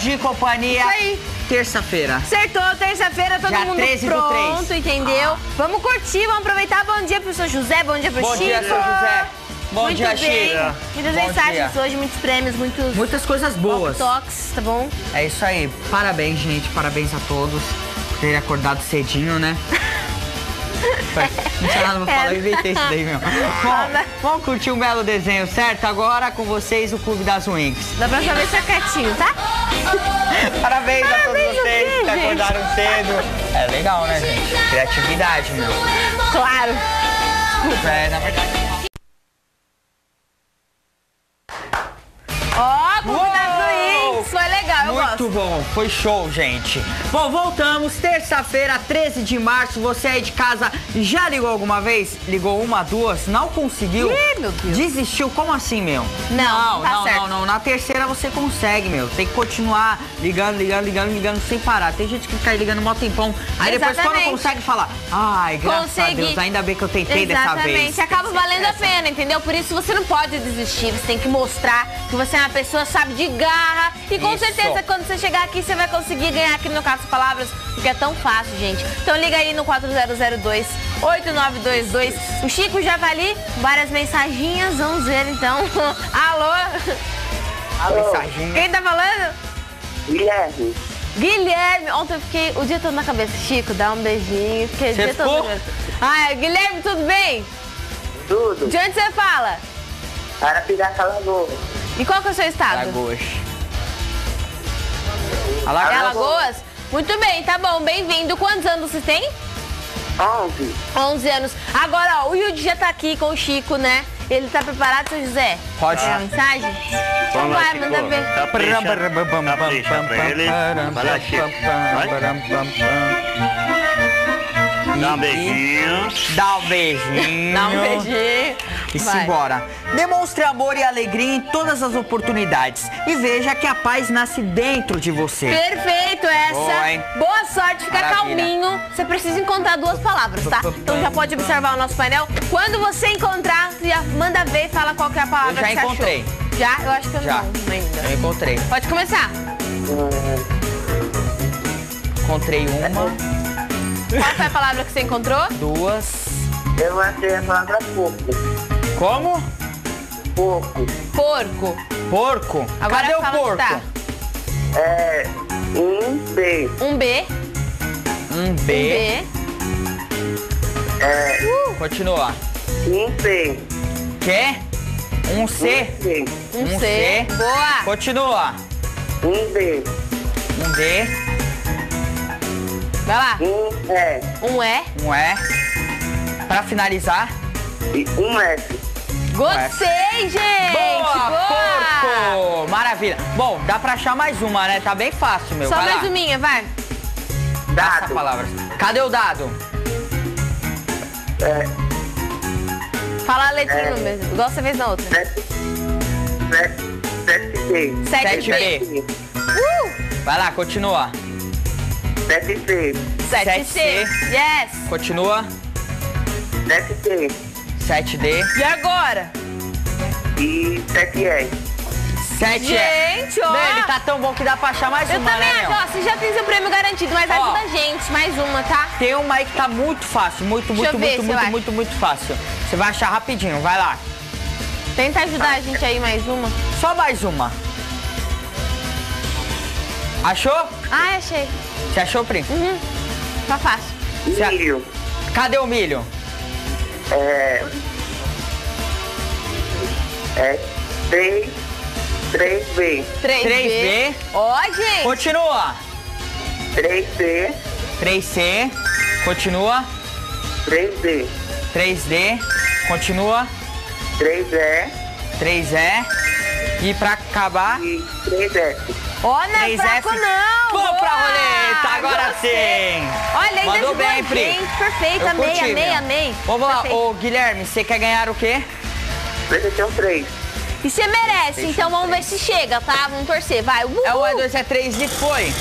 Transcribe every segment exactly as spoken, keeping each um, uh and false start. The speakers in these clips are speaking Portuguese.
de companhia. Isso aí. Terça-feira. Acertou, terça-feira, todo Dia mundo treze do pronto, três. entendeu? Ah. Vamos curtir, vamos aproveitar. Bom dia pro seu José, bom dia pro Bom Chico. dia, seu José. Bom Muito dia, bem. Chico. Muitas Bom mensagens dia. hoje, muitos prêmios, muitos Muitas coisas boas. toques, tá bom? É isso aí. Parabéns, gente. Parabéns a todos por terem acordado cedinho, né? Não tinha nada pra falar, eu inventei isso daí, meu. Bom, vamos curtir um belo desenho, certo? Agora com vocês o Clube das Winx. Da próxima vez fica quietinho, tá? Parabéns, a todos Parabéns, o vocês quê, que gente? acordaram cedo. É legal, né, gente? Criatividade, meu. Claro. É, na verdade... Ó, Clube das Uou! Winx, foi legal, eu Muito gosto. bom, foi show, gente. Bom, voltamos, terça-feira, treze de março. Você aí de casa já ligou alguma vez? Ligou uma, duas? Não conseguiu? Ih, meu Deus. Desistiu? Como assim, meu? Não, não, tá não, certo. não, não. Na terceira você consegue, meu. Tem que continuar ligando, ligando, ligando, ligando sem parar. Tem gente que fica aí ligando um mó tempão. Aí depois quando Exatamente. consegue falar, ai, graças Consegui. a Deus, ainda bem que eu tentei dessa vez. Exatamente, acaba valendo a pena, entendeu? Por isso você não pode desistir, você tem que mostrar que você é uma pessoa, sabe, de garra. E com Isso. certeza, quando você chegar aqui, você vai conseguir ganhar aqui no Caça Palavras, porque é tão fácil, gente. Então liga aí no quatro zero zero dois, oito nove dois dois. O Chico já tá ali, várias mensaginhas, vamos ver então. Alô? A mensaginha. Quem tá falando? Guilherme, Guilherme, ontem eu fiquei o dia todo na cabeça. Chico, dá um beijinho. Fiquei o Você dia todo ficou? na cabeça. Ai, Guilherme, tudo bem? tudo. De onde você fala? Arapiraca, Lagoa. E qual que é o seu estado? Alagoas. É Alagoas. Alagoas? Muito bem, tá bom, bem-vindo. Quantos anos você tem? onze. onze anos. Agora, ó, o Yudi já tá aqui com o Chico, né? Ele tá preparado, seu José? Pode. É a mensagem? Então Vamos lá, vai, Chico. manda ver. Capricha. Capricha pra ele. Vai lá, Chico. Vai. Dá um beijinho. Dá um beijinho. Dá um beijinho. E Vai. simbora. Demonstre amor e alegria em todas as oportunidades. E veja que a paz nasce dentro de você. Perfeito, essa. Boa, hein? Boa sorte, fica Maravilha. calminho. Você precisa encontrar duas palavras, tá? Então já pode observar o nosso painel. Quando você encontrar, você já manda ver e fala qual que é a palavra Eu já que você encontrei. achou. Já? Eu acho que eu Já. não ainda. Eu encontrei. Pode começar. Encontrei uma, Qual foi a palavra que você encontrou? duas. Eu achei a palavra pouco. Como? Pouco. Porco. Porco. Agora Cadê o fala porco? que tá. É. Um B. Um B. Um Um B. B. É. Continua. Um C. Quê? Um C. Um C. Um, Um C. C. Boa. Continua. Um D. Um D. Vai lá. Um E. Um E. Um E. Pra finalizar. E um F. Gostei, gente. Boa, Boa. porco! Maravilha. Bom, dá pra achar mais uma, né? Tá bem fácil, meu. Só Vai mais lá. uma minha, vai. Dá essa Dado. palavra. Cadê o dado? É. Fala a letrinha É. no mesmo. Igual você fez na outra. Sete. Sete. Sete B. Sete Sete B. B. Uh! Vai lá, continua. Sete C. Sete Sete C. C. Yes. Continua. Sete D. sete D. E agora? E sete E. sete E. Gente, ó. Meu, ele tá tão bom que dá pra achar mais Eu uma, também né, acho, meu? ó, você já tem seu prêmio garantido, mas Ó. ajuda a gente, mais uma, tá? Tem uma aí que tá muito fácil. Muito, Deixa muito, eu ver muito, se eu muito, acho. muito, muito fácil. Você vai achar rapidinho, vai lá. Tenta ajudar a gente aí, mais uma. Só mais uma. Achou? Ah, achei. Você achou, Pri? Uhum. Tá fácil. Cê- Milho. Cadê o milho? É. É. três. três B. três B. três B. Ó, gente. Continua. três C. três C. Continua. três D. três D. Continua. três E. três E. E pra acabar... E três F. Ó, não é três fraco, F. não. Vamos pra Boa. roleta, agora Gostei. sim. Olha, ainda Mandou ajudou bem, a Pri. gente. Perfeito, Eu amei, curti, amei, meu. amei. Vamos lá, Perfeito. ô Guilherme, você quer ganhar o quê? Presenteão três. E você merece, então vamos ver se chega, tá? Vamos torcer, vai. Uhul. É o E dois, E três e foi.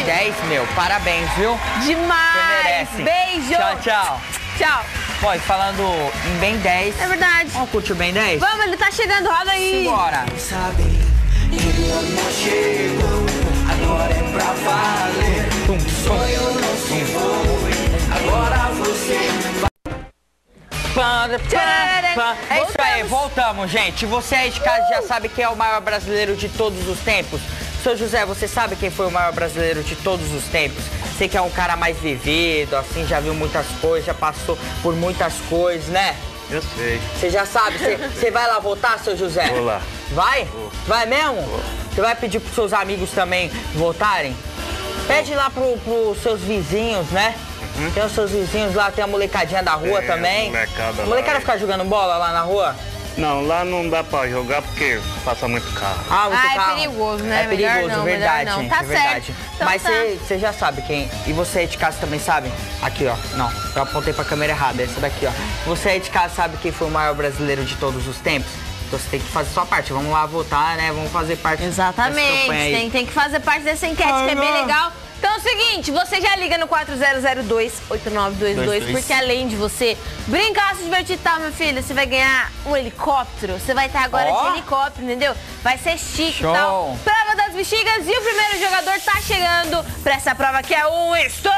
bem dez, meu. Parabéns, viu? Demais. Você merece. Beijo. Tchau, tchau. Tchau. Pô, e falando em bem dez... É verdade. Vamos curtir o bem dez? Vamos, ele tá chegando. Roda aí. Simbora. Sabe, o amor chegou, agora é pra valer. Tum, O sonho não se foi, agora você vai. Para, para, para. É isso aí, Voltamos. voltamos, gente. Você aí de casa já sabe quem é o maior brasileiro de todos os tempos? Seu José, você sabe quem foi o maior brasileiro de todos os tempos? Você que é um cara mais vivido, assim, já viu muitas coisas, já passou por muitas coisas, né? Eu sei. Você já sabe, você, você vai lá votar, seu José? Vou lá. Vai? Vou. Vai mesmo? Vou. Você vai pedir pros seus amigos também votarem? Pede lá pro, pros seus vizinhos, né? Uhum. Tem os seus vizinhos lá, tem a molecadinha da rua Tem, também. a molecada A molecada lá, fica jogando bola lá na rua? Não, lá não dá pra jogar porque passa muito carro. Ah, muito Ah, é carro. perigoso, né? É Melhor perigoso, não, melhor verdade. não. Tá é verdade. certo. Então Mas tá. você já sabe quem. E você aí de casa também sabe? Aqui, ó. Não, eu apontei pra câmera errada. Essa daqui, ó. Você aí de casa sabe quem foi o maior brasileiro de todos os tempos? Então você tem que fazer sua parte. Vamos lá votar, né? Vamos fazer parte dessa Exatamente. campanha aí. Tem, tem que fazer parte dessa enquete, que é bem legal. Então é o seguinte, você já liga no quatro zero zero dois, oito nove dois dois, porque além de você brincar, se divertir e tal, meu filho, você vai ganhar um helicóptero. Você vai estar agora Ó. de helicóptero, entendeu? Vai ser chique Show. e tal. Prova das bexigas e o primeiro jogador tá chegando pra essa prova que é um estouro!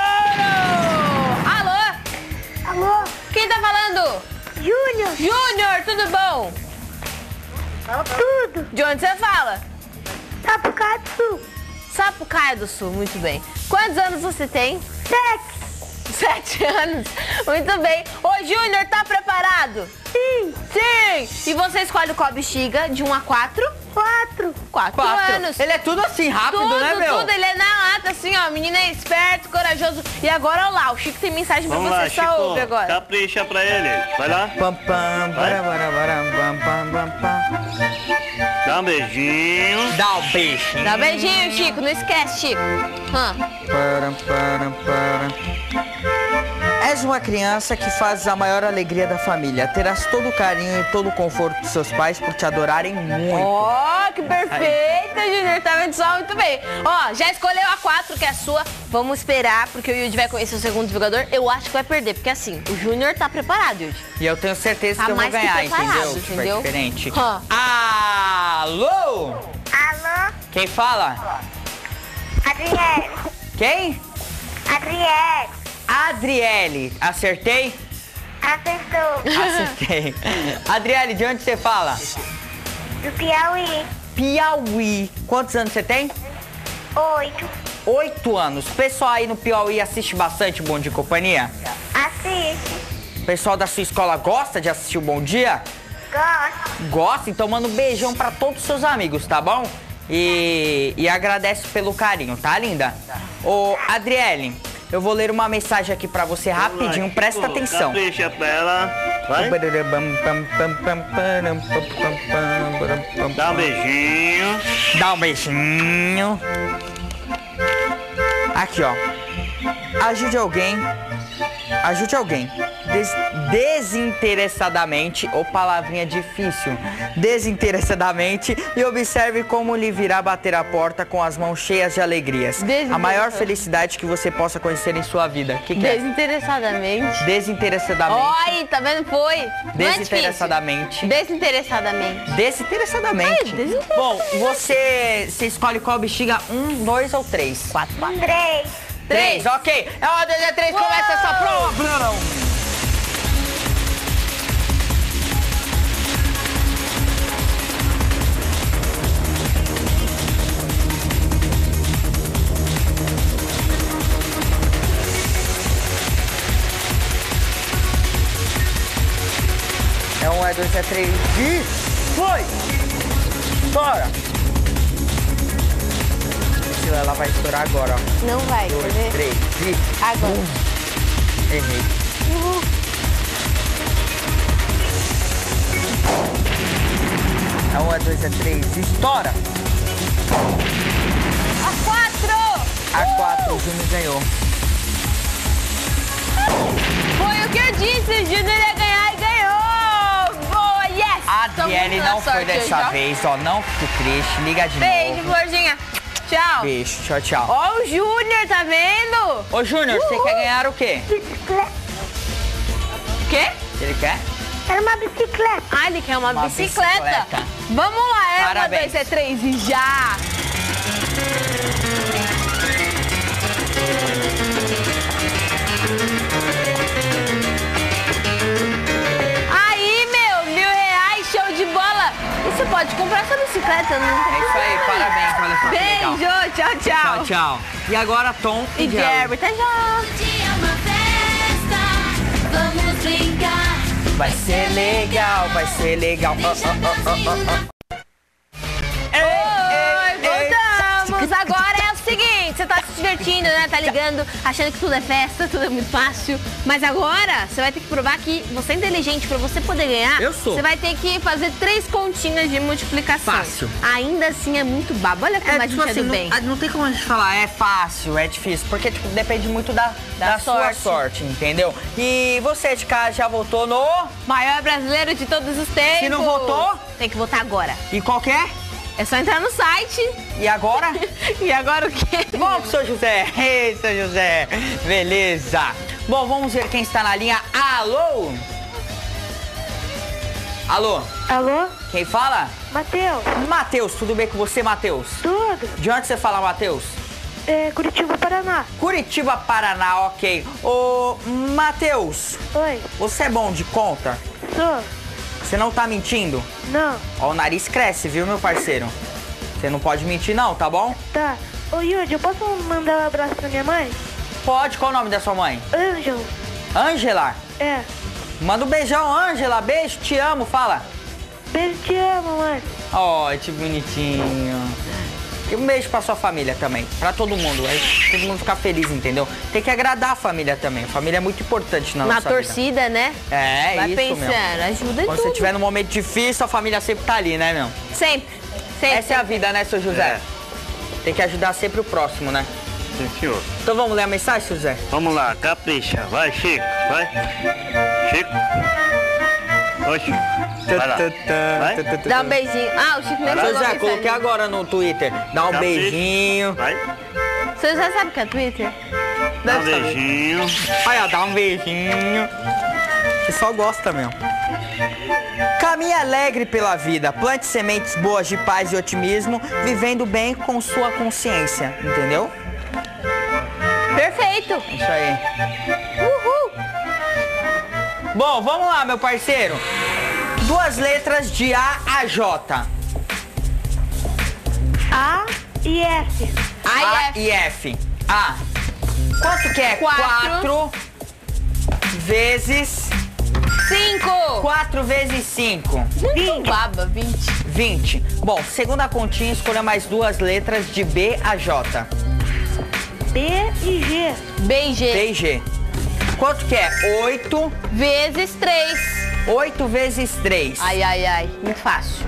Alô? Alô, Quem tá falando? Júnior, Júnior, tudo bom? tudo, De onde você fala? Sapucaí do Sul, Sapucaia do Sul, muito bem. Quantos anos você tem? sete, Sete anos. Muito bem. Ô, Júnior, tá preparado? sim, Sim. E você escolhe qual bexiga? De um a quatro? quatro, Quatro, Quatro. anos. Ele é tudo assim, rápido, tudo, né, meu? tudo. Ele é na lata, assim, ó. Menino é esperto, corajoso. E agora, ó lá, o Chico tem mensagem pra Vamos você. lá, Só Chico. ouve agora. Capricha pra ele. Vai lá. Pam, pam, Vai. bara, bara, bara, pam, pam, pam, pam. Dá um beijinho. Dá um beijo. Dá um beijinho, Chico. Não esquece, Chico. Hã? Para, para, para. És uma criança que fazes a maior alegria da família. Terás todo o carinho e todo o conforto dos seus pais por te adorarem muito. Ó, que perfeita, Júnior. Tá vendo só? Muito bem. Ó, já escolheu a quatro, que é a sua. Vamos esperar, porque o Yudi vai conhecer o segundo jogador. Eu acho que vai perder, porque assim, o Júnior tá preparado, Yudi. E eu tenho certeza Tá que eu vou mais que ganhar, preparado, entendeu? Tipo, é entendeu? diferente. Hã. Alô? alô, Quem fala? Adriele, Quem? Adriele, Adriele. Acertei? acertou, Acertei. Adriele, de onde você fala? do Piauí, Piauí. Quantos anos você tem? oito, Oito anos. O pessoal aí no Piauí assiste bastante Bom Dia e Companhia? assiste, O pessoal da sua escola gosta de assistir o Bom Dia? gosto, Gosta? Então manda um beijão pra todos os seus amigos, tá bom? E, e agradece pelo carinho, tá, linda? Ô, Adriele, eu vou ler uma mensagem aqui pra você rapidinho, presta Chico, atenção. Capricha pra ela. Vai. Dá um beijinho. Dá um beijinho. Aqui, ó. Ajude alguém. Ajude alguém. Des- desinteressadamente, ou palavrinha difícil. Desinteressadamente e observe como lhe virá bater a porta com as mãos cheias de alegrias. A maior felicidade que você possa conhecer em sua vida. O que, que é? Desinteressadamente. Desinteressadamente. Ó, aí, tá vendo? Foi. Não é difícil. Desinteressadamente. Desinteressadamente. Desinteressadamente. Ai, desinteressadamente. Bom, você, você escolhe qual bexiga? Um, dois ou três? Quatro. três, Três, ok. É uma, dois, é três, começa essa prova. É um, é dois, é três e foi! Bora! Se ela vai estourar agora, ó. Não vai, quer Dois, ver? três e... Agora. Errei. É um, é dois, é três, estoura! A quatro! A quatro, o Júnior ganhou. Foi o que eu disse, o Júnior ia ganhar e ganhou! Boa, yes! A Tô Adriele muito na não foi sorte dessa hoje, ó. vez, ó. Não fique triste, liga de Beijo, novo. florzinha. tchau. Beijo, tchau, tchau. Ó o Júnior, tá vendo? Ô, Júnior, você quer ganhar o quê? Bicicleta. O quê? Ele quer? Era uma bicicleta. Ah, ele quer uma, Uma bicicleta. bicicleta. Vamos lá, é Parabéns. uma, dois, é três e já. Aí, meu, mil reais, show de bola. E você pode comprar sua bicicleta, não tem É isso aí, problema. parabéns, olha só que legal. Beijo, tchau, tchau. Tchau, tchau. E agora Tom e, E Jerry, até já. Dia é uma festa, vamos brincar. Vai ser legal, vai ser legal. Oh, oh, oh, oh, oh. Oi, ei, ei. voltamos. Agora é o seguinte, você tá se divertindo, né? Tá ligando, achando que tudo é festa, tudo é muito fácil. Mas agora você vai ter que provar que você é inteligente. Pra você poder ganhar, Eu sou. você vai ter que fazer três continhas de multiplicação. Fácil. Ainda assim é muito babo. Olha como a gente é do bem. não, não tem como a gente falar, é fácil, é difícil, porque tipo, depende muito da, da, Da sua sorte. sorte, entendeu? E você de casa já votou no... Maior brasileiro de todos os tempos. Se não votou? Tem que votar agora. E qual que é? É só entrar no site. E agora? E agora o quê? Bom, seu José. Ei, seu José. Beleza. Bom, vamos ver quem está na linha. Alô? Alô? Alô? Quem fala? Matheus? Matheus, tudo bem com você, Matheus? Tudo? De onde você fala, Matheus? É, Curitiba, Paraná. Curitiba, Paraná, ok. Ô, Matheus, Oi. você é bom de conta? Sou? Você não tá mentindo? Não. Ó, o nariz cresce, viu, meu parceiro? Você não pode mentir não, tá bom? Tá. Ô, Yudi, eu posso mandar um abraço pra minha mãe? Pode, qual o nome da sua mãe? Ângelo. Ângela. É. Manda um beijão, Ângela. Beijo, te amo, fala. Beijo, te amo, mãe. Ó, que bonitinho. E um beijo pra sua família também, pra todo mundo. Aí todo mundo ficar feliz, entendeu? Tem que agradar a família também. A família é muito importante na, Na nossa vida. torcida, né? É, Vai isso pensando, mesmo. ajuda em Quando tudo. você estiver num momento difícil, a família sempre tá ali, né, meu? Sempre. Sempre. Essa é a vida, né, seu José? É. Tem que ajudar sempre o próximo, né? Sim, senhor. Então vamos ler a mensagem, José? Vamos lá, capricha. Vai, Chico. Vai. Chico. Oi, Chico. Vai lá. Vai. Dá um beijinho. Ah, o Chico nem Vai lá. mandou José, mensagem. coloquei agora no Twitter. Dá um Capricha. beijinho. Vai. Você já sabe o que é Twitter? Dá um Deve saber. beijinho. Olha, dá um beijinho. O pessoal gosta mesmo. Caminhe alegre pela vida, plante sementes boas de paz e otimismo, vivendo bem com sua consciência, entendeu? Perfeito. Isso aí. Uhul. Bom, vamos lá, meu parceiro. Duas letras de A a J. A e F. A e F. A. Quanto que é? Quatro. Quatro vezes... Cinco. Quatro vezes cinco. Muito baba, vinte. vinte. Bom, segunda continha, escolha mais duas letras de B a J. B e G. B e G. B e G. Quanto que é? oito. Vezes três. oito vezes três. Ai, ai, ai. Muito fácil.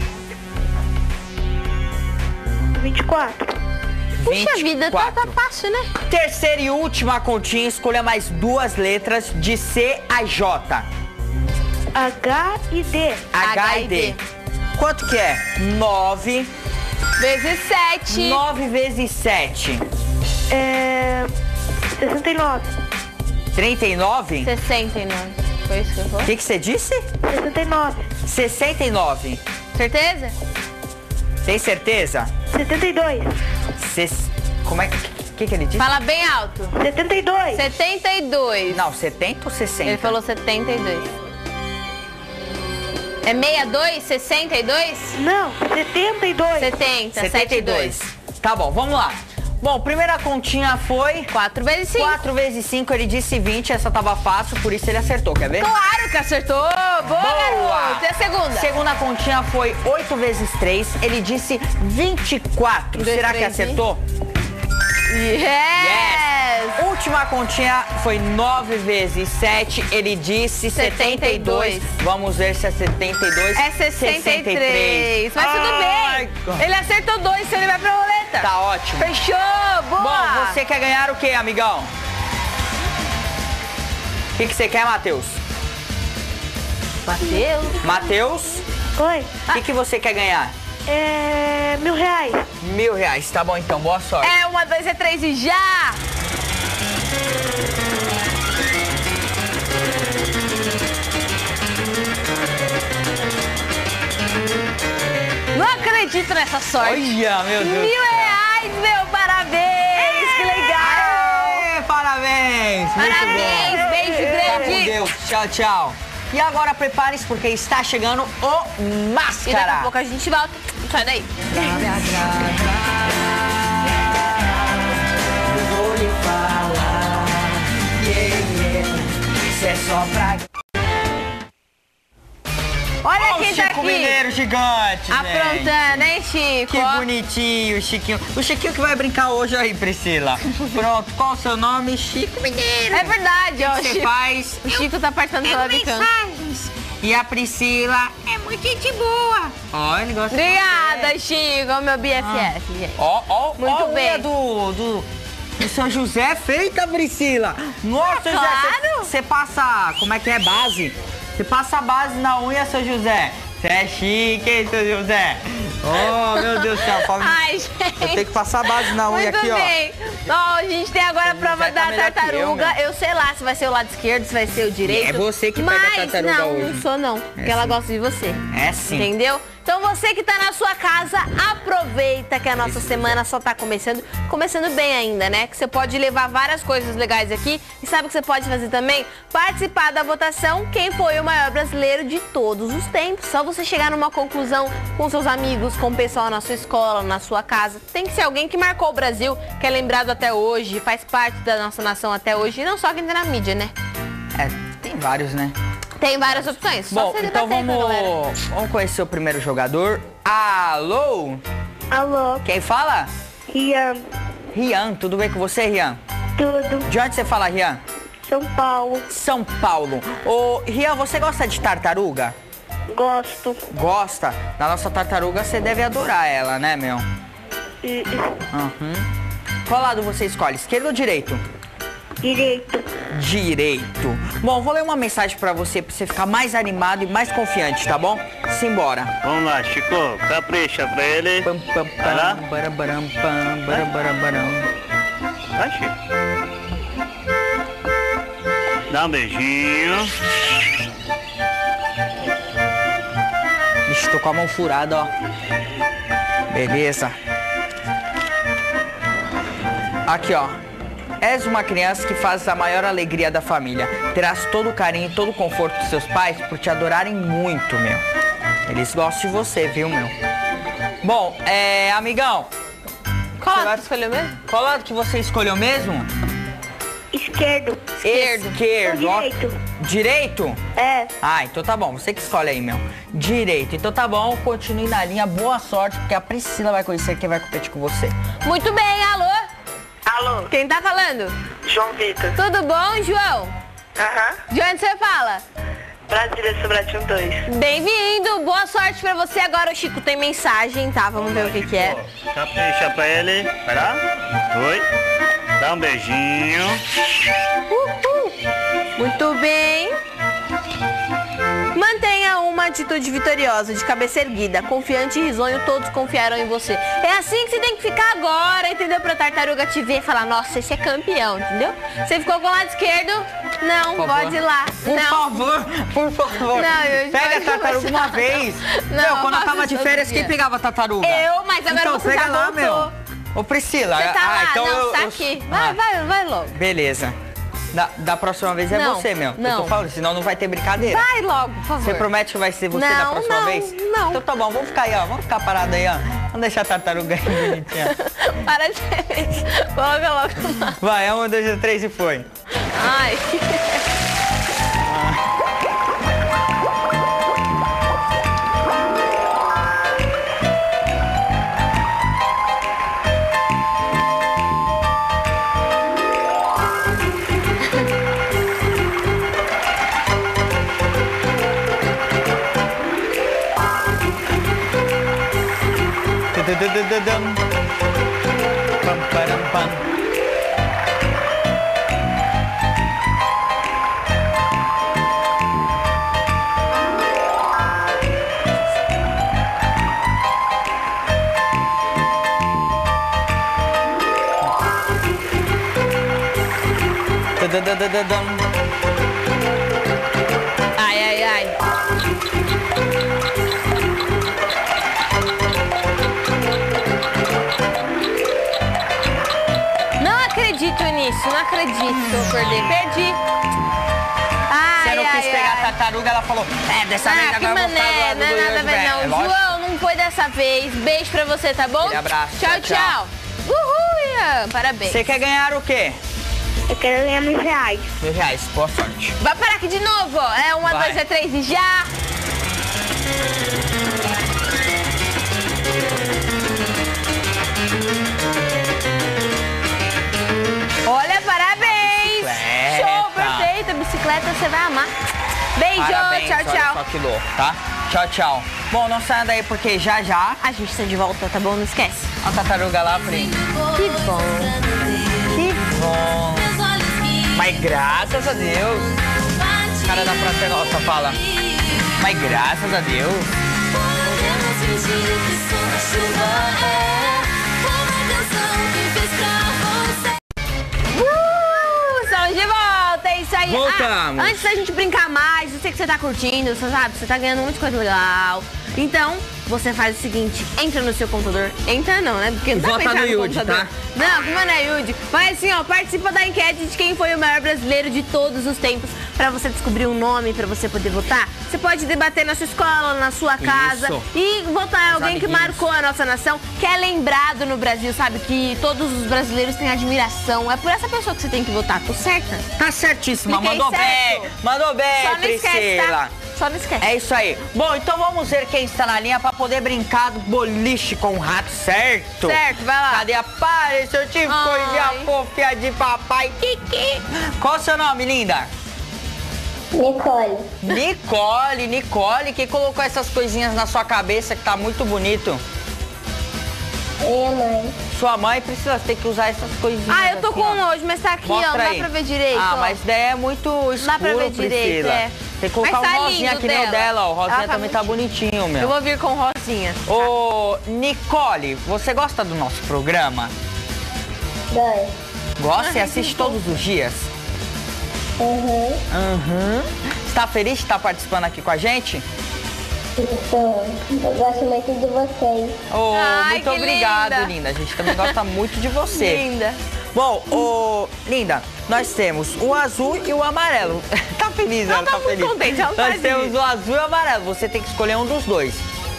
vinte e quatro. Puxa vida, tá, tá vinte e quatro. fácil, né? Terceira e última continha, escolha mais duas letras de C a J. H e D. H e D. Quanto que é? nove. Vezes sete. nove vezes sete. É... sessenta e nove. trinta e nove? sessenta e nove. Foi isso que eu O falei? que que você disse? sessenta e nove. sessenta e nove. Certeza? Tem certeza? setenta e dois. Ses... Como é que... O que que ele disse? Fala bem alto. setenta e dois. setenta e dois. Não, setenta ou sessenta? Ele falou setenta e dois. É sessenta e dois? sessenta e dois? Não, setenta e dois. setenta, setenta e dois. Tá bom, vamos lá. Bom, primeira continha foi... quatro vezes cinco. quatro vezes cinco, ele disse vinte, essa tava fácil, por isso ele acertou, quer ver? Claro que acertou. Boa, Boa! garoto. E a segunda? Segunda continha foi oito vezes três, ele disse vinte e quatro. Dois, Será que três, acertou? Yes! Última continha foi nove vezes sete, ele disse setenta e dois. setenta e dois. Vamos ver se é setenta e dois. É sessenta e três. Mas tudo Ai, bem. Ele acertou dois, então ele vai pra roleta. Tá ótimo. Fechou, boa. Bom, você quer ganhar o quê, amigão? O que que você quer, Matheus? Matheus. Matheus, Oi. o que que você quer ganhar? É... Mil reais. Mil reais, tá bom então, boa sorte. É uma, dois, é três e já! Não acredito nessa sorte. Olha, meu Deus. Mil reais, meu, parabéns! Que legal! Aê, parabéns! Muito Parabéns, bom. beijo Fica com grande. Deus. Tchau, tchau. E agora prepare-se porque está chegando o E daqui a Máscara. pouco a gente volta. Sai daí. Vou lhe falar, yeah, yeah. Isso é só pra... Olha Ó, o quem tá Chico aqui. Mineiro gigante, gente. Aprontando, hein, Chico? Que bonitinho, o Chiquinho. O Chiquinho que vai brincar hoje aí, Priscila. Pronto, qual o seu nome? Chico Mineiro. É verdade, ó. O que você Chico. faz? O Chico tá partando pela bicana. E a Priscila é muito gente boa. Ó, ele gosta de Obrigada, você. Chico, é o meu B F F, gente. Ó, ó, Muito ó a bem. unha do, do, do São José feita, Priscila. Nossa, É José, claro. você passa, como é que é, base? Você passa a base na unha, São José. Você é chique, hein, São José? Oh, meu Deus do céu. Fala... Ai, Eu gente. tenho que passar a base na unha Muito aqui, ó. bem. Ó, a gente tem agora a Você prova vai tá da melhor que tartaruga. eu, Eu, sei lá se vai ser o lado esquerdo, se vai ser o direito. É você que pega a Mas tartaruga não, hoje. não sou não, porque É ela sim. gosta de você. É sim. Entendeu? Então você que tá na sua casa, aproveita que a nossa semana só tá começando, começando bem ainda, né? Que você pode levar várias coisas legais aqui. E sabe o que você pode fazer também? Participar da votação, quem foi o maior brasileiro de todos os tempos. Só você chegar numa conclusão com seus amigos, com o pessoal na sua escola, na sua casa. Tem que ser alguém que marcou o Brasil, que é lembrado até hoje, faz parte da nossa nação até hoje. E não só quem tá na mídia, né? É, tem vários, né? Tem várias opções. Só Bom, você então debater com a galera. vamos, vamos conhecer o primeiro jogador. Alô? Alô, Quem fala? Rian, Rian, tudo bem com você, Rian? tudo, De onde você fala, Rian? São Paulo, São Paulo. Ô, Rian, você gosta de tartaruga? gosto, Gosta? Na nossa tartaruga você deve adorar ela, né, meu? e- Uhum. Qual lado você escolhe, esquerdo ou direito? direito, Direito. Bom, vou ler uma mensagem pra você, pra você ficar mais animado e mais confiante, tá bom? Simbora. Vamos lá, Chico. Capricha pra ele. Pam, pam, Vai lá. pam, barabaram, pam, barabaram. Vai, Chico. Dá um beijinho. Ixi, tô com a mão furada, ó. Beleza. Aqui, ó. És uma criança que faz a maior alegria da família. Terás todo o carinho e todo o conforto dos seus pais por te adorarem muito, meu. Eles gostam de você, viu, meu? Bom, é... amigão. Qual Você lado vai- você escolheu mesmo? Qual lado que você escolheu mesmo? esquerdo, Esquerdo. Esquerdo. ó. direito, Direito? é, Ah, então tá bom. Você que escolhe aí, meu. Direito. Então tá bom. Continue na linha. Boa sorte, porque a Priscila vai conhecer quem vai competir com você. Muito bem, alô? Alô, Quem tá falando? João Vitor. Tudo bom, João? Aham. De onde você fala? Brasília, Sobradinho dois. Bem-vindo, boa sorte pra você. Agora o Chico tem mensagem, tá? Vamos ver o que que é. Capricha pra ele. Vai lá. Oi. Dá um beijinho. Uhul. Muito bem. Mantenha uma atitude vitoriosa, de cabeça erguida, confiante e risonho, todos confiaram em você. É assim que você tem que ficar agora, entendeu? Pra tartaruga te ver e falar, nossa, esse é campeão, entendeu? Você ficou com o lado esquerdo? Não, Por pode favor. ir lá. Por Não. favor, por favor. Não, eu- Pega a eu- tartaruga eu- uma vez. Não, Meu, quando eu faço tava de todo férias, dia. quem pegava a tartaruga? Eu, mas agora então, você pega já lá, voltou. meu. Ô, Priscila. Você tá ah, lá, então não, eu, tá eu- aqui. Vai, Ah, vai, vai logo. Beleza. Da, da próxima vez é Não, você, meu. Eu não. tô falando, senão não vai ter brincadeira. Vai logo, por favor. Você promete que vai ser você Não, da próxima não, vez? não. Então tá bom, vamos ficar aí, ó. Vamos ficar parado aí, ó. Vamos deixar a tartaruga aí bonitinha. Para de ser. Coloca logo. Vai, um, dois, três e foi. Ai. Tududududum. Pam, param, pam. Tadadadadadam. Ai, ai, ai. Não acredito nisso, não acredito que eu perdi. Perdi. Ai, Você não ai, quis pegar ai. a tartaruga, ela falou, é, dessa vez Ah, que agora eu vou ficar do mané, lado não é do nada a Yuri, ver velho. É não. lógico. João, não foi dessa vez. Beijo pra você, tá bom? Aquele abraço, Tchau, tchau, tchau. tchau. Uhul, Ian. Parabéns. Você quer ganhar o quê? Eu quero ganhar mil reais. Mil reais, boa sorte. Vai parar aqui de novo, ó. É uma, Vai. dois, é três e já. Olha, parabéns. Bicicleta. Show, perfeito. Bicicleta você vai amar. Beijo, Parabéns, tchau, olha tchau. só que louco, tá? Tchau, tchau. Bom, não saia daí porque já já A gente está de volta, tá bom? Não esquece. a tartaruga lá, Pri. Que bom. Que bom. Meus olhos que Mas graças a Deus. O cara da Praça é Nossa fala. Mas graças a Deus. podemos fingir que som da chuva é uma canção que fez pra você. Uh, estamos de volta, é isso aí. Voltamos. Ah, antes da gente brincar mais, eu sei que você tá curtindo, você sabe, você tá ganhando muita coisa legal. Então, você faz o seguinte, entra no seu computador. Entra não, né? Porque não dá Vota pra entrar no no Yudi, computador. tá? Não, como não é Yudi? Mas assim, ó, participa da enquete de quem foi o maior brasileiro de todos os tempos. Pra você descobrir um nome, pra você poder votar. Você pode debater na sua escola, na sua casa. Isso. E votar em alguém que amiguinhos. marcou a nossa nação, que é lembrado no Brasil, sabe? Que todos os brasileiros têm admiração. É por essa pessoa que você tem que votar, tô certa? Tá certíssima, Fiquei mandou certo. bem. Mandou bem, Só não esquece, Priscila. tá? Só não esquece. É isso aí. Bom, então vamos ver quem está na linha pra poder brincar do boliche com o rato, certo? Certo, vai lá. Cadê a pare, seu tipo Ai. coisinha fofinha de papai? Kiki. Qual o seu nome, linda? Nicole. Nicole, Nicole, quem colocou essas coisinhas na sua cabeça que tá muito bonito? Minha mãe. Sua mãe, Priscila, você tem que usar essas coisinhas. Ah, eu tô assim, com ó. um hoje, mas tá aqui, ó. Mostra Não dá aí. pra ver direito. Ah, ó. mas daí é muito escuro, Dá pra ver Priscila. direito, é. Tem que colocar Mas tá um rosinha lindo que nem o dela. dela, ó. O rosinha Ela tá também tá bonitinho, meu. Eu vou vir com rosinha. Ô, Nicole, você gosta do nosso programa? Dois. Gosta e Ah, assiste que todos os dias? Uhum. Uhum. Está feliz de estar participando aqui com a gente? Estou. Eu gosto muito de vocês. Ô, Ai, muito que obrigado, linda. linda. A gente também gosta muito de você. Linda. Bom, ô, linda, nós temos o azul e o amarelo. Tá feliz, Ela ela tá tá muito feliz. contente, ela tá Nós de- temos o azul e o amarelo. Você tem que escolher um dos dois.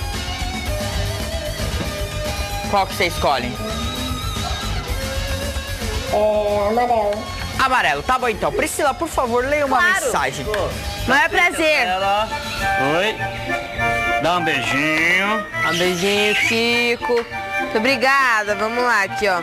Qual que você escolhe? É amarelo. Amarelo, tá bom então. Priscila, por favor, leia uma Claro. mensagem. Maior prazer. Ela. Oi. Dá um beijinho. Um beijinho, Chico. Muito obrigada. Vamos lá, aqui, ó.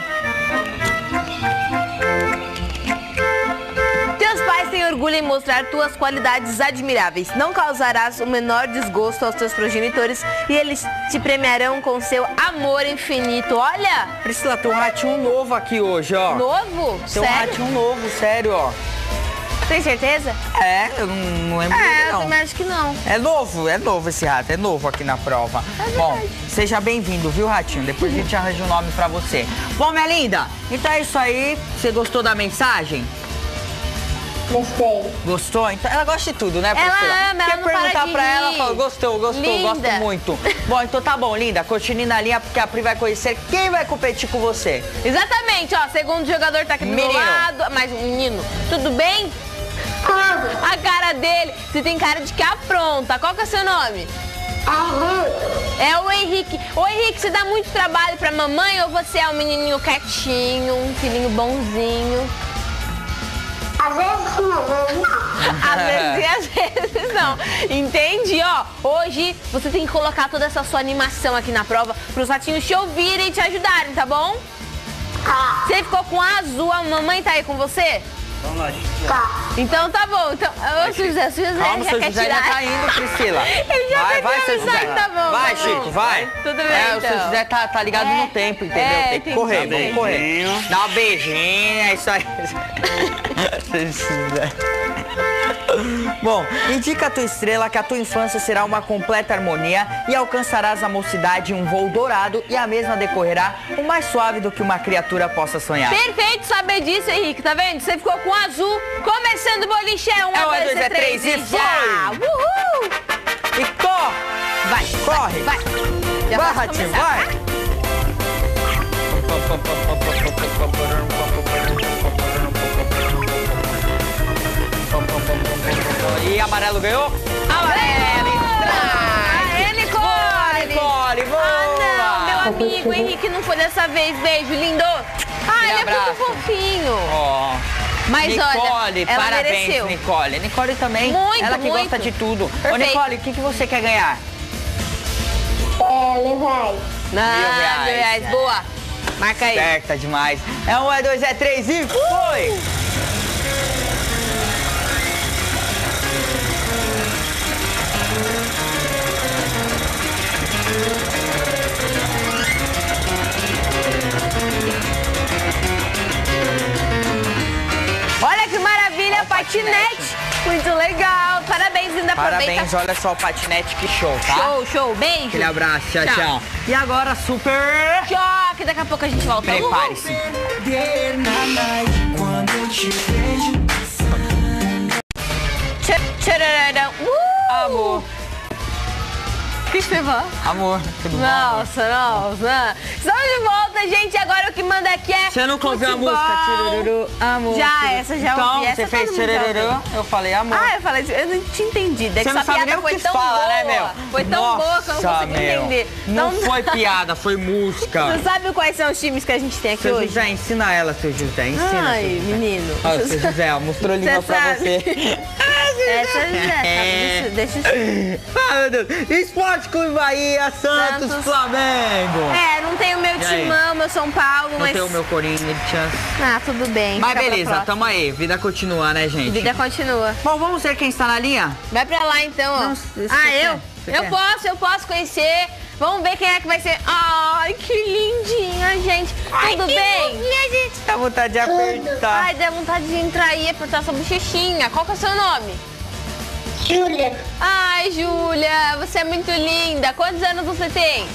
Teus pais têm orgulho em mostrar tuas qualidades admiráveis. Não causarás o menor desgosto aos teus progenitores e eles te premiarão com seu amor infinito. Olha, Priscila, tem um ratinho novo aqui hoje, ó. novo? Tem um Sério? ratinho novo, sério, ó. Tem certeza? É, eu não, não lembro É, dele, eu não. também acho que não. É novo, é novo esse rato, é novo aqui na prova. Bom, seja bem-vindo, viu, Ratinho? Depois a gente arranja um nome pra você. Bom, minha linda, então é isso aí. Você gostou da mensagem? Gostei. Gostou? Então, ela gosta de tudo, né, Ela Priscila? ama, ela Quer não para perguntar de pra ela, rir. fala, gostou, gostou, Linda. gosto muito. Bom, então tá bom, linda, continue na linha, porque a Pri vai conhecer quem vai competir com você. Exatamente, ó. Segundo jogador tá aqui do meu Menino. lado. Mas, menino, tudo bem? A cara dele, você tem cara de que apronta. Qual que é o seu nome? É o Henrique. Ô Henrique, você dá muito trabalho pra mamãe ou você é um menininho quietinho, um filhinho bonzinho? Às vezes não. Às vezes e às vezes não. Entende? Ó, hoje você tem que colocar toda essa sua animação aqui na prova pros ratinhos te ouvirem e te ajudarem, tá bom? Você ficou com a azul, a mamãe tá aí com você? Vamos lá, gente. Então tá bom. Então, ô, seu José, seu José Calma, já seu quer José tirar. já tá indo, Priscila. Ele já vai, pediu vai, a seu José. mensagem, tá bom, vai, tá bom. Chico, vai. Tudo bem, É, o então. seu José tá, tá ligado É. no tempo, entendeu? É, tem que tem correr, que- vamos correr. Beijinho. Dá um beijinho, é isso aí. Seu José. Bom, indica a tua estrela que a tua infância será uma completa harmonia e alcançarás a mocidade em um voo dourado e a mesma decorrerá o mais suave do que uma criatura possa sonhar. Perfeito saber disso, Henrique. Tá vendo? Você ficou com azul. Começando o boliche é um, É um, é dois, é três e já. foi! Uhul! E corre! Vai, Corre! vai. Já Vai, posso Ratinho, começar, vai! tá? E amarelo ganhou? Amarelo! Aê, Nicole! Nicole, boa! Ah, não, meu amigo, Henrique não foi dessa vez. Beijo, lindo! Ah, ele é abraço. muito fofinho. Ó. Mas Nicole, olha, ela parabéns, mereceu. Nicole. Nicole também. Muito, ela que muito. gosta de tudo. Ô, Perfeito. Nicole, o que, que você quer ganhar? É, levar. Ah, Mil reais. mil reais. Boa. Marca aí. Certa demais. É um, é dois, é três e foi! Olha que maravilha, patinete. Muito legal. Parabéns, linda. Parabéns, Aproveita. olha só o patinete, que show, tá? Show, show. Beijo. Aquele abraço, tchau, Tchau. tchau. E agora, super... Choque. Daqui a pouco a gente volta. Prepare-se. Quando eu te vejo, Tch- tchararara. Uh! Amor. Christopher. Amor, tudo bom? Nossa, nossa. Estamos de volta, gente. Agora o que manda aqui é Você nunca ouviu a futebol. música? Tirururu, amor. Já, tiruru. essa já então, ouvi. Essa você fez todo mundo já tirururu, ouviu. eu falei amor. Ah, eu falei, eu não tinha entendido. É que Você não sua sabe nem piada o foi que tão fala, boa. né, meu? Foi tão Nossa, boa que eu não consegui meu. entender. Não Então, foi piada, foi música. Você sabe quais são os times que a gente tem aqui Seu hoje? José, ensina ela, seu José, ensina. Ai, seu José. menino. Olha, seu José, ó, mostrou língua Você pra sabe. você. Essa já, tá? Deixa, deixa eu... Ah, meu Deus. Esporte Clube Bahia, Santos, Santos. Flamengo. É, não tem o meu E aí? timão, meu São Paulo, Não mas... tem o meu Corinthians. Ah, tudo bem. Mas fica pra beleza, próxima. tamo aí. Vida continua, né, gente? Vida continua. Bom, vamos ver quem está na linha? Vai pra lá então, ó. Não, você ah, quer? eu? Você eu quer? posso, eu posso conhecer. Vamos ver quem é que vai ser. Ai, que lindinha, gente. Tudo bem? gente. Dá vontade de apertar. Ai, dá vontade de entrar aí e apertar sua bochechinha. Qual que é o seu nome? Júlia. Ai, Júlia, você é muito linda. Quantos anos você tem?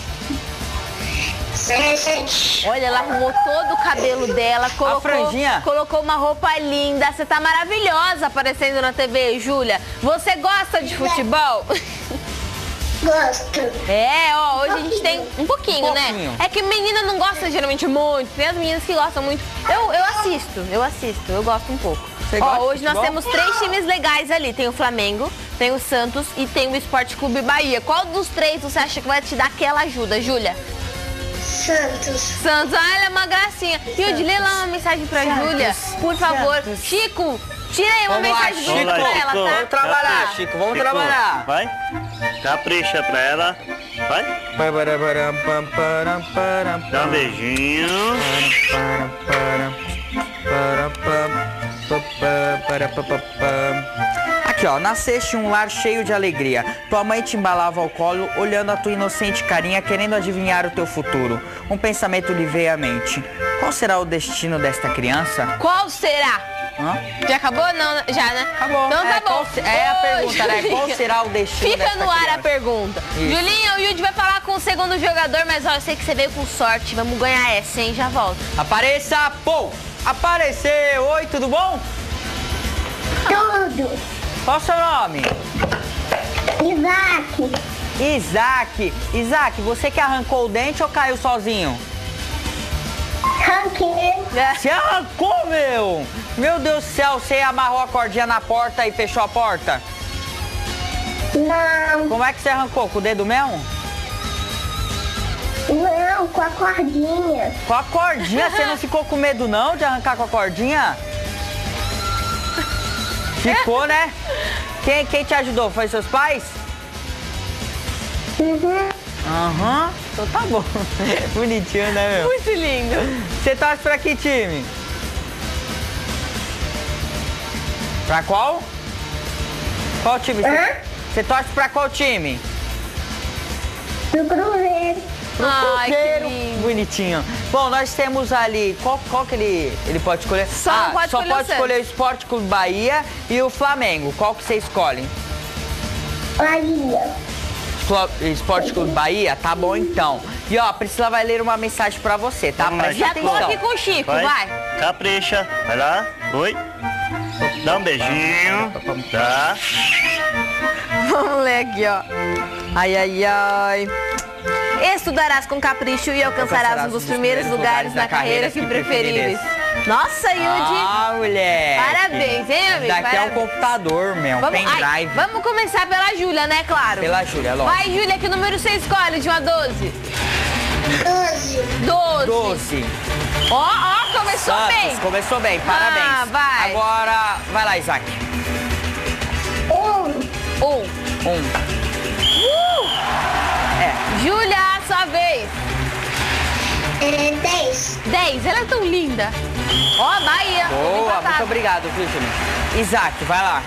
Sete. Olha, ela arrumou todo o cabelo dela, colocou, franjinha? colocou uma roupa linda. Você tá maravilhosa aparecendo na T V, Júlia. Você gosta de futebol? Gosto. É, ó, hoje a gente tem um pouquinho, Um né? pouquinho. É que menina não gosta geralmente muito. Tem as meninas que gostam muito. Eu, eu assisto, eu assisto, eu gosto um pouco. Você gosta Ó, de hoje nós futebol? temos três times legais ali. Tem o Flamengo, tem o Santos e tem o Esporte Clube Bahia. Qual dos três você acha que vai te dar aquela ajuda, Júlia? Santos. Santos, ah, ela é uma gracinha. Yudi, lê lá uma mensagem pra Júlia, por favor. Chico, tira aí uma Vamos lá, mensagem Chico. bonita pra ela, Vamos tá? trabalhar, Capricha. Chico, vamos trabalhar. Vai. Capricha pra ela. Vai. Dá um beijinho. Aqui, ó, nasceste em um lar cheio de alegria. Tua mãe te embalava ao colo, olhando a tua inocente carinha, querendo adivinhar o teu futuro. Um pensamento lhe veio à mente. Qual será o destino desta criança? Qual será? Hã? Já acabou? Não, já, né? Acabou. Então tá É, bom. qual se- é a Ô, pergunta, né? Qual Julinha, será o destino Fica dessa no ar criança? a pergunta. Isso. Julinha, o Yudi vai falar com o segundo jogador, mas ó, eu sei que você veio com sorte. Vamos ganhar essa, hein? Já volto. Apareça, pô! Apareceu! Oi, tudo bom? Tudo. Qual o seu nome? Isaac. Isaac. Isaac, você que arrancou o dente ou caiu sozinho? Ranquei. Você arrancou, meu! Meu Deus do céu, você amarrou a cordinha na porta e fechou a porta? Não. Como é que você arrancou? Com o dedo mesmo? Não, com a cordinha. Com a cordinha? Você não ficou com medo não de arrancar com a cordinha? Ficou, né? Quem, quem te ajudou? Foi seus pais? Uhum. Aham. Então tá bom. Bonitinho, né, meu? Muito lindo. Você torce pra que time? Pra qual? Qual time? Você, Hã? você torce pra qual time? Do Cruzeiro. Ai, que coqueiro. lindo. Bonitinho. Bom, nós temos ali, qual, qual que ele, ele pode escolher? Só ah, não pode só escolher o pode escolher o Esporte Clube Bahia e o Flamengo. Qual que você escolhe? Bahia. Fla- Esporte Clube Bahia? Tá bom então. E ó, a Priscila vai ler uma mensagem pra você, tá? Vamos lá, Presta Já tô atenção. aqui com o Chico, Vai. vai. Capricha. Vai lá. Oi. Dá um beijinho. Tá. Vamos ler aqui, ó. Ai, ai, ai. Estudarás com capricho e alcançarás um dos primeiros lugares na carreira que preferires. Nossa, Yudi. Ah, mulher. Parabéns, hein, amigo? Daqui é um Parabéns. computador, meu. Vamos, Pendrive. ai, vamos começar pela Júlia, né, claro? Pela Júlia, lógico. Vai, Júlia, que número você escolhe de um a doze? doze. doze. doze. Ó, ó, começou Santos, bem. começou bem, parabéns. Ah, vai. Agora, vai lá, Isaac. Um. Um. Um. Uh! É. Júlia, sua vez. É, dez. dez. Ela é tão linda. Ó, Bahia. Boa, Empatado. muito obrigado, viu, Júlia? Isaac, vai lá.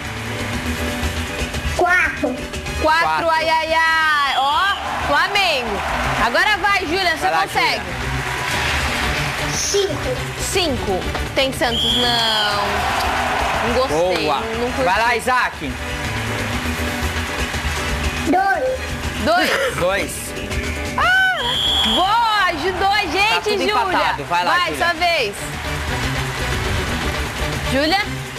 Quatro. Quatro, Quatro. ai, ai, ai. Ó, Flamengo. Agora vai, Júlia, você Vai lá, consegue. Cinco. Cinco. Tem Santos, não. Não gostei. Boa. Não, não curti. Vai lá, Isaac. Dois. Dois. Dois. Boa, ajudou a gente, Tá tudo Júlia. empatado. Vai lá, Júlia. sua vez. Júlia?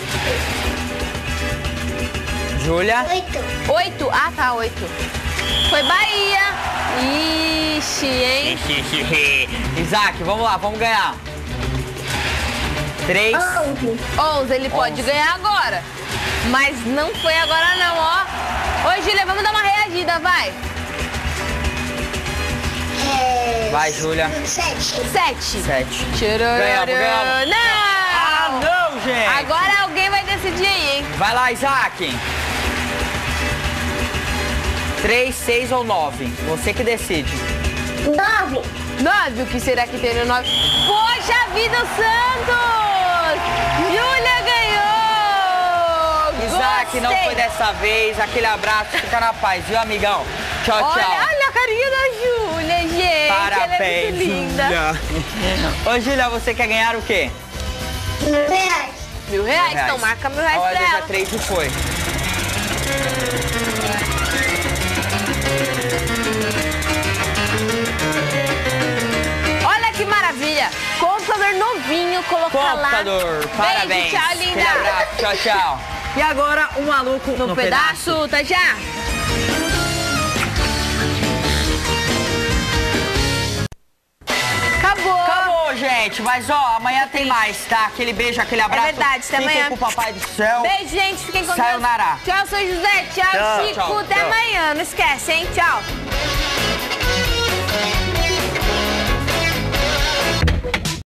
Júlia. Oito. Oito. Ah, tá, oito. Foi Bahia. Ixi, hein? Isaac, vamos lá, vamos ganhar. Três. Onze. Onze, ele pode Onze. ganhar agora. Mas não foi agora não, ó. Oi, Júlia, vamos dar uma reagida, vai. É, Vai, Júlia. Sete. Sete. Sete. Tchurururu. Ganhamos, ganhamos. Ah, Não! não, gente. Agora alguém vai decidir aí, hein? Vai lá, Isaac. Três, seis ou nove? Você que decide. Nove. Nove, o que será que tem no nove? Poxa vida, o Santos! Júlia ganhou! Isaac, não Gostei. foi dessa vez. Aquele abraço, fica na paz, viu, amigão? Tchau, Olha, tchau. olha a carinha da Júlia, gente. Parabéns, Ela é muito linda. Júlia. Ô, Júlia, você quer ganhar o quê? Mil reais. Mil reais, Mil então marca mil reais Olha, pra já ela. três e foi. Olha que maravilha. Computador novinho, colocar lá. Computador, parabéns. Beijo, tchau, Aquele linda. abraço, tchau, tchau. E agora, um maluco No, no, pedaço, tá já? Acabou. Acabou, gente. Mas, ó, amanhã tem mais, tá? Aquele beijo, aquele abraço. É verdade, até Fiquem amanhã. com o Papai do Céu. Beijo, gente. Fiquem com Deus. Sayonara. Tchau, sou José. Tchau, Tchau. Chico. Tchau, Até tchau. amanhã. Não esquece, hein? Tchau.